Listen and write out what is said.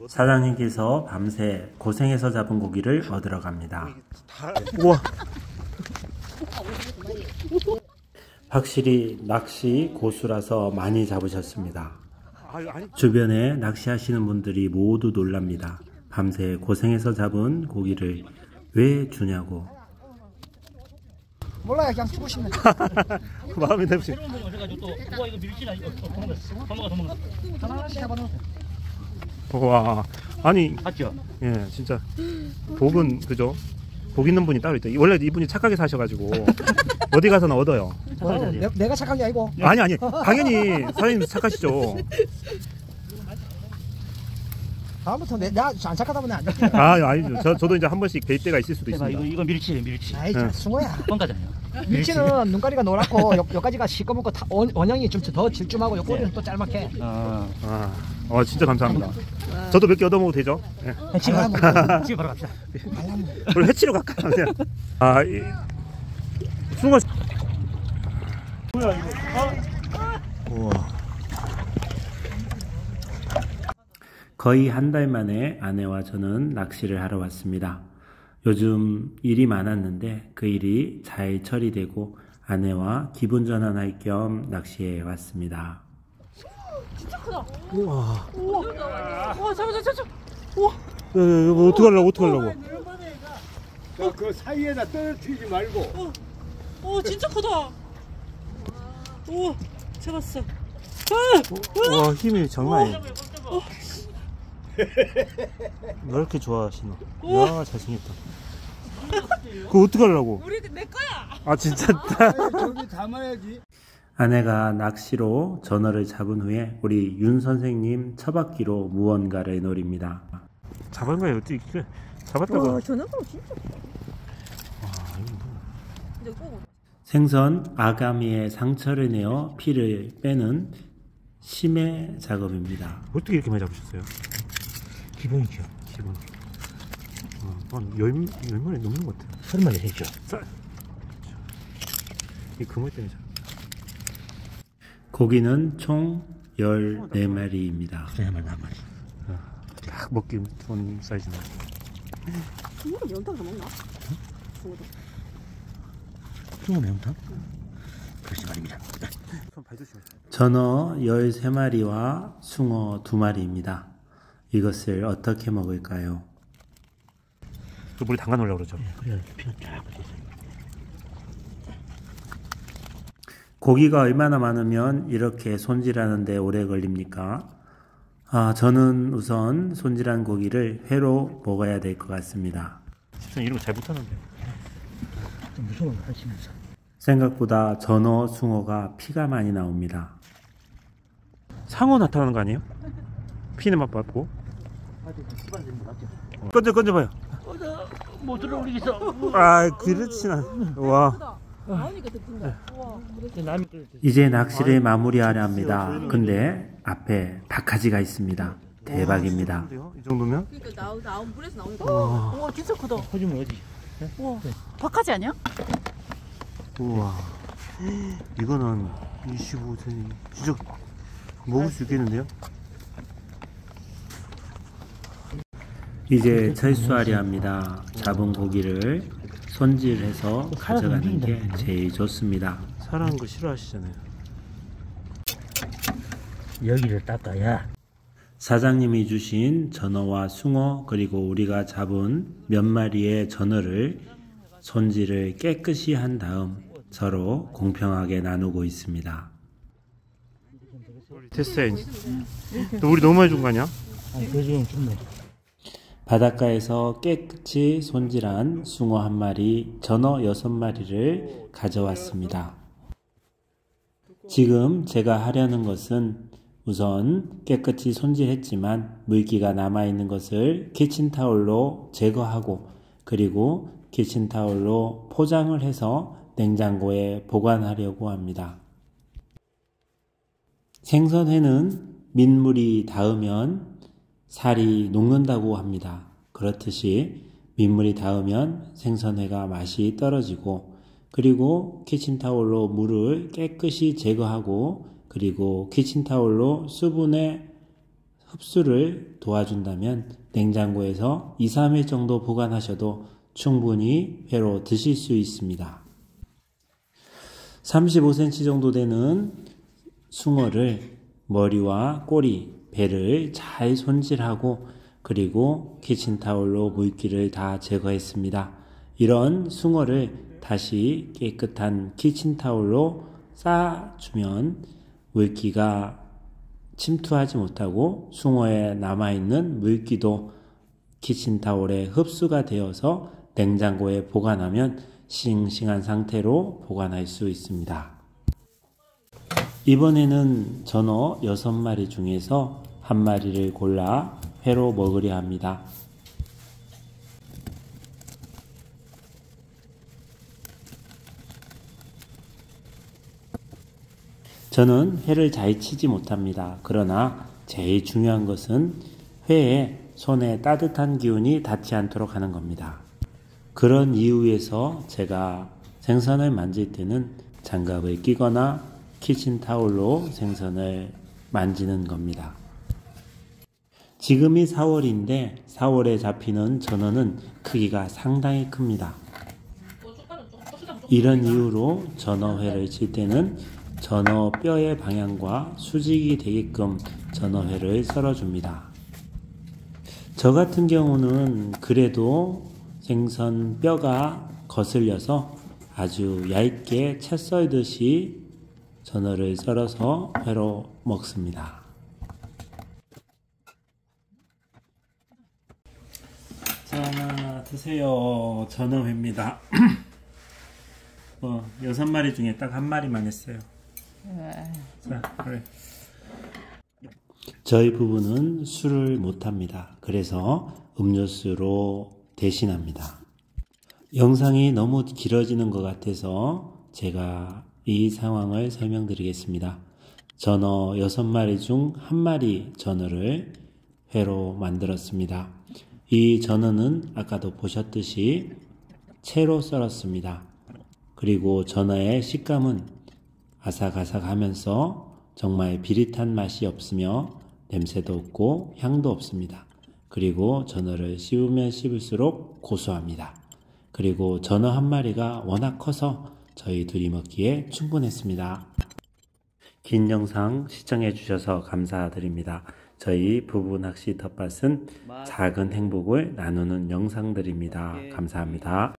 사장님께서 밤새 고생해서 잡은 고기를 얻으러 갑니다. 우와. 확실히 낚시 고수라서 많이 잡으셨습니다. 주변에 낚시하시는 분들이 모두 놀랍니다. 밤새 고생해서 잡은 고기를 왜 주냐고. 몰라요, 그냥 주고 싶네. 마음이 냅시. 와, 아니, 예, 진짜 복은 그죠? 복 있는 분이 따로 있다. 원래 이분이 착하게 사셔가지고 어디 가서나 얻어요. 내가 착한 게 아니고. 아니, 당연히 사장님 착하시죠. 다음부터 내가 안 착하다 보면 안 돼. 아니죠. 저도 이제 한 번씩 될 때가 있을 수도 있습니다. 이거 밀치예요, 밀치. 아이, 숭어야. 뻥가잖아요. 밀치는 눈가리가 노랗고 여기까지가 시꺼멓고 원형이 좀 더 질쭉하고 요 꼬리는 또 짤막해. 진짜 감사합니다. 저도 몇 개 얻어먹어도 되죠? 네. 집에 바로 갑시다. 우리 해치러 갈까요? 그냥. 숭어. 뭐야 이거? 우와. 거의 한 달 만에 아내와 저는 낚시를 하러 왔습니다. 요즘 일이 많았는데 그 일이 잘 처리되고 아내와 기분 전환할 겸 낚시에 왔습니다. 진짜 크다. 우와. 우와, 잡아. 우와. 어떡하려고. 자, 그 사이에다 떨어뜨리지 말고. 진짜 크다. 우와, 잡았어. 와, 힘이 장난 아니야. 왜 이렇게 좋아하시나? 야, 잘생겼다. 그거 어떡하려고? 내 거야. 진짜. 저기 담아야지. 아내가 낚시로 전어를 잡은 후에 우리 윤 선생님 처박기로 무언가를 노립니다. 잡은 거예요? 어떻게 잡았다고? 전화가 진짜. 이거 꼭. 생선 아가미에 상처를 내어 피를 빼는 심해 작업입니다. 어떻게 이렇게 많이 잡으셨어요? 기본이죠. 기본. 한 10마리 넘는 것 같아요. 30마리 되죠. 이 그물 때문에 고기는 총 14마리입니다. 딱 먹기 좋은 사이즈네. 숭어 매운탕 다 먹나? 숭어 매운탕? 그렇지 말입니다. 전어 13마리와 숭어 2마리입니다. 이것을 어떻게 먹을까요? 그 물에 담가 놓으려고 그러죠. 그래야 피가 쫙 빠져서. 고기가 얼마나 많으면 이렇게 손질하는데 오래 걸립니까? 저는 우선 손질한 고기를 회로 먹어야 될 것 같습니다. 집사님 이런 거 잘 못하는데. 좀 무서워 하시면서. 생각보다 전어, 숭어가 피가 많이 나옵니다. 상어 나타나는 거 아니에요? 피는 맛 받고. 건져봐요. 못 들어올리겠어. 그렇진 않아. 와. 나오니까 더 큰다. 우와. 이제 낚시를 마무리하려 합니다. 근데 앞에 박하지가 있습니다. 대박입니다. 이 정도면? 그러니까 나온 물에서 나오니까. 우와, 진짜 크다. 허주면 어디? 우와. 박하지 아니야? 우와. 이거는 25cm. 진짜 먹을 수 있겠는데요? 이제 철수하려 합니다. 잡은 고기를 손질해서 가져가는 게 제일 좋습니다. 살아난 거 싫어하시잖아요. 여기를 닦아야. 사장님이 주신 전어와 숭어 그리고 우리가 잡은 몇 마리의 전어를 손질을 깨끗이 한 다음 서로 공평하게 나누고 있습니다. 됐어요. 너 우리 너무 많이 준 거 아니야? 그 지금 좀 바닷가에서 깨끗이 손질한 숭어 1마리, 전어 6마리를 가져왔습니다. 지금 제가 하려는 것은 우선 깨끗이 손질했지만 물기가 남아있는 것을 키친타올로 제거하고 그리고 키친타올로 포장을 해서 냉장고에 보관하려고 합니다. 생선회는 민물이 닿으면 살이 녹는다고 합니다. 그렇듯이 민물이 닿으면 생선회가 맛이 떨어지고 그리고 키친타올로 물을 깨끗이 제거하고 그리고 키친타올로 수분에 흡수를 도와준다면 냉장고에서 2, 3일 정도 보관하셔도 충분히 회로 드실 수 있습니다. 35cm 정도 되는 숭어를 머리와 꼬리, 배를 잘 손질하고 그리고 키친타올로 물기를 다 제거했습니다. 이런 숭어를 다시 깨끗한 키친타올로 싸주면 물기가 침투하지 못하고 숭어에 남아있는 물기도 키친타올에 흡수가 되어서 냉장고에 보관하면 싱싱한 상태로 보관할 수 있습니다. 이번에는 전어 6마리 중에서 한 마리를 골라 회로 먹으려 합니다. 저는 회를 잘 치지 못합니다. 그러나 제일 중요한 것은 회에 손에 따뜻한 기운이 닿지 않도록 하는 겁니다. 그런 이유에서 제가 생선을 만질 때는 장갑을 끼거나 키친타올로 생선을 만지는 겁니다. 지금이 4월인데 4월에 잡히는 전어는 크기가 상당히 큽니다. 이런 이유로 전어회를 칠 때는 전어 뼈의 방향과 수직이 되게끔 전어회를 썰어줍니다. 저 같은 경우는 그래도 생선 뼈가 거슬려서 아주 얇게 채 썰듯이 전어를 썰어서 회로 먹습니다. 자, 드세요. 전어회입니다. 6마리 중에 딱 한 마리만 했어요. 자, 그래. 저희 부부는 술을 못합니다. 그래서 음료수로 대신합니다. 영상이 너무 길어지는 것 같아서 제가 이 상황을 설명드리겠습니다. 전어 6마리 중 1마리 전어를 회로 만들었습니다. 이 전어는 아까도 보셨듯이 채로 썰었습니다. 그리고 전어의 식감은 아삭아삭하면서 정말 비릿한 맛이 없으며 냄새도 없고 향도 없습니다. 그리고 전어를 씹으면 씹을수록 고소합니다. 그리고 전어 한 마리가 워낙 커서 저희 둘이 먹기에 충분했습니다. 긴 영상 시청해 주셔서 감사드립니다. 저희 부부 낚시 텃밭은 작은 행복을 나누는 영상들입니다. 감사합니다.